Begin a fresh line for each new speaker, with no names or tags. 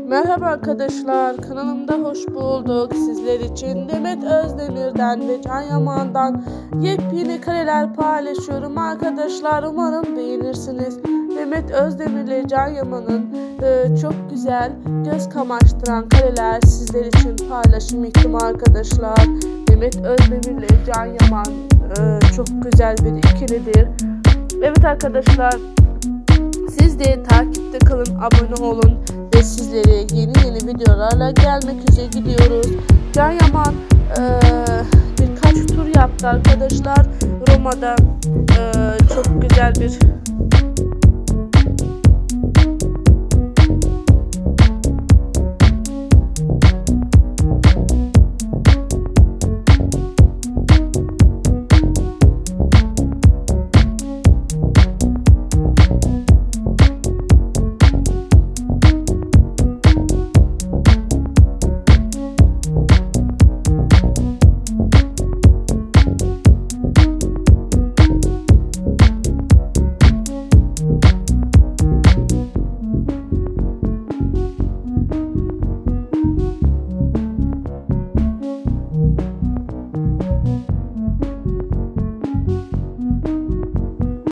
Merhaba arkadaşlar, kanalımda hoş bulduk. Sizler için Demet Özdemir'den ve Can Yaman'dan yepyeni kareler paylaşıyorum arkadaşlar. Umarım beğenirsiniz. Demet Özdemir ile Can Yaman'ın çok güzel, göz kamaştıran kareler sizler için paylaşım ettim arkadaşlar. Demet Özdemir ile Can Yaman çok güzel bir ikilidir. Evet arkadaşlar, siz de takipte kalın, abone olun ve sizlere yeni videolarla gelmek üzere gidiyoruz. Can Yaman birkaç tur yaptı arkadaşlar. Roma'da çok güzel bir